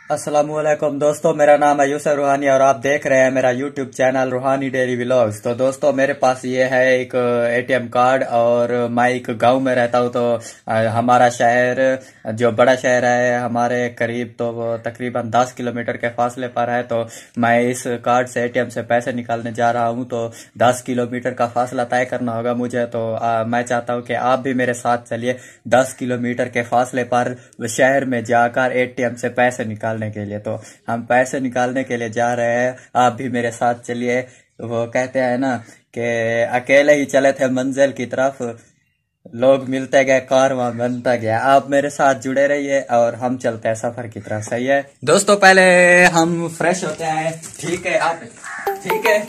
अस्सलामुअलैकुम दोस्तों, मेरा नाम है यूसुफ रूहानी और आप देख रहे हैं मेरा YouTube channel Roohani daily vlogs. तो दोस्तों, मेरे पास ये है एक एटीएम कार्ड और मैं एक गांव में रहता हूँ। तो हमारा शहर जो बड़ा शहर है हमारे करीब, तो वो तकरीबन 10 किलोमीटर के फासले पर है। तो मैं इस कार्ड से एटीएम से पैसे निकालने जा रहा हूँ। तो 10 किलोमीटर का फासला तय करना होगा मुझे। तो मैं चाहता हूँ कि आप भी मेरे साथ चलिए 10 किलोमीटर के फासले पर शहर में जाकर एटीएम से पैसे निकाल के लिए। तो हम पैसे निकालने के लिए जा रहे हैं, आप भी मेरे साथ चलिए। वो कहते हैं ना कि अकेले ही चले थे मंजिल की तरफ, लोग मिलते गए कारवां बनता गया। आप मेरे साथ जुड़े रहिए और हम चलते हैं सफर की तरफ। सही है दोस्तों, पहले हम फ्रेश होते हैं। ठीक है आप, ठीक है।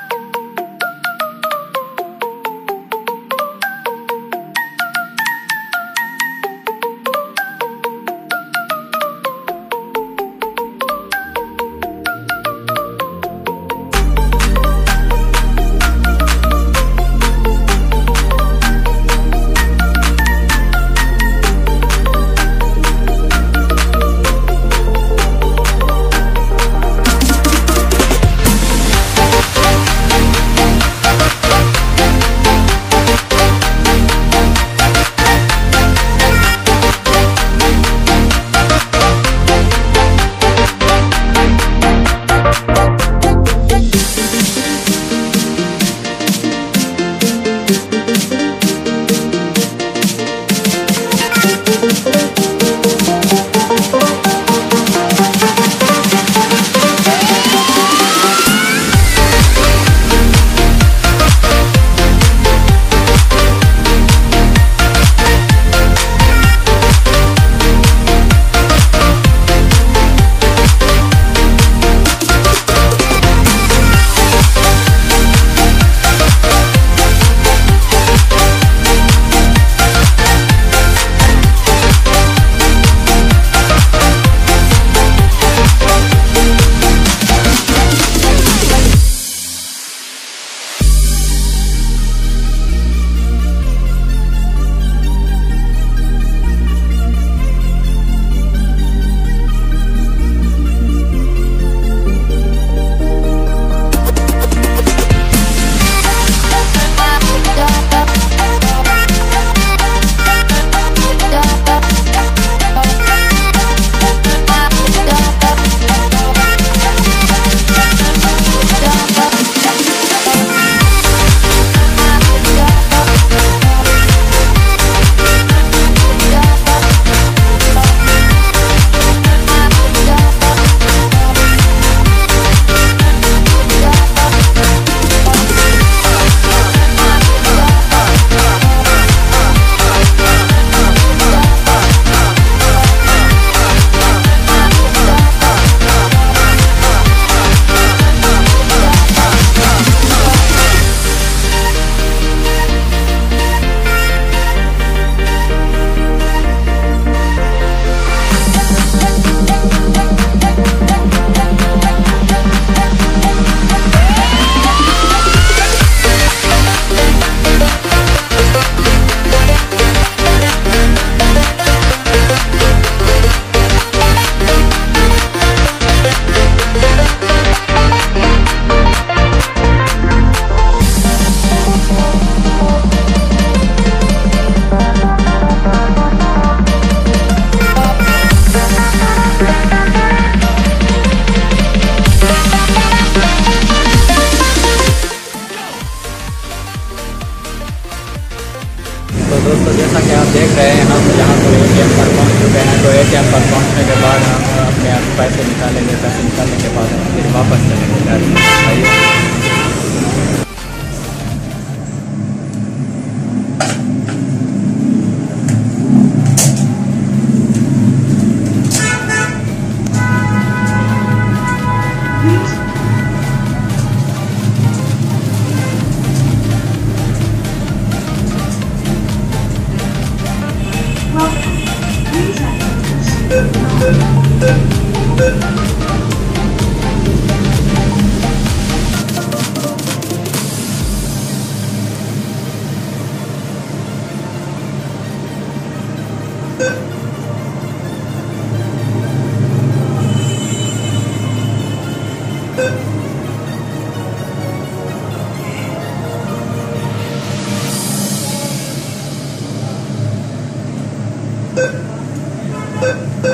तो दोस्तों, जैसा कि आप देख रहे हैं, हम यहाँ पर एटीएम पर पहुँच चुके हैं। तो एटीएम पर पहुँचने के बाद हम अपने पैसे निकालेंगे। पैसे निकालने के बाद हम फिर वापस चलेंगे घर।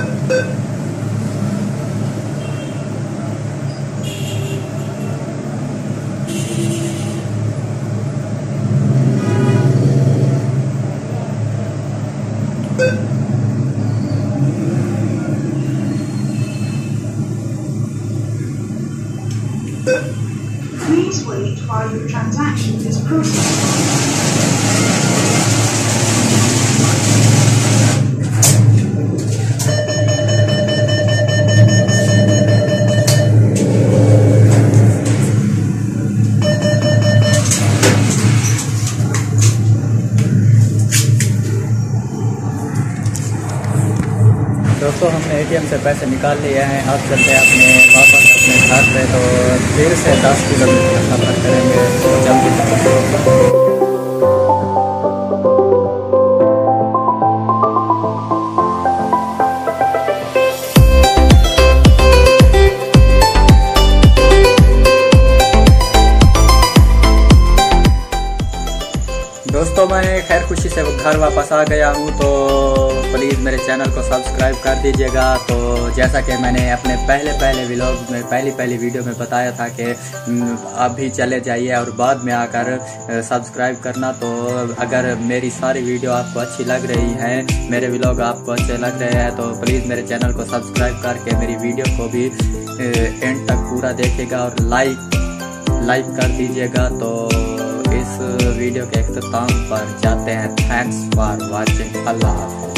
Please wait while your transaction is processed. दोस्तों हमने एटीएम से पैसे निकाल लिए हैं। अब चलते हैं वापस अपने घर पे। तो फिर से 10 किलोमीटर सफ़र करेंगे तो जल्दी। दोस्तों मैं खैर खुशी से घर वापस आ गया हूँ। तो प्लीज़ मेरे चैनल को सब्सक्राइब कर दीजिएगा। तो जैसा कि मैंने अपने पहले व्लॉग में पहली वीडियो में बताया था कि अभी चले जाइए और बाद में आकर सब्सक्राइब करना। तो अगर मेरी सारी वीडियो आपको अच्छी लग रही है, मेरे व्लॉग आपको अच्छे लग रहे हैं, तो प्लीज़ मेरे चैनल को सब्सक्राइब करके मेरी वीडियो को भी एंड तक पूरा देखेगा और लाइक कर दीजिएगा। तो इस वीडियो के अख्ताम पर जाते हैं। Thanks for watching. अल्लाह हाफ़िज़।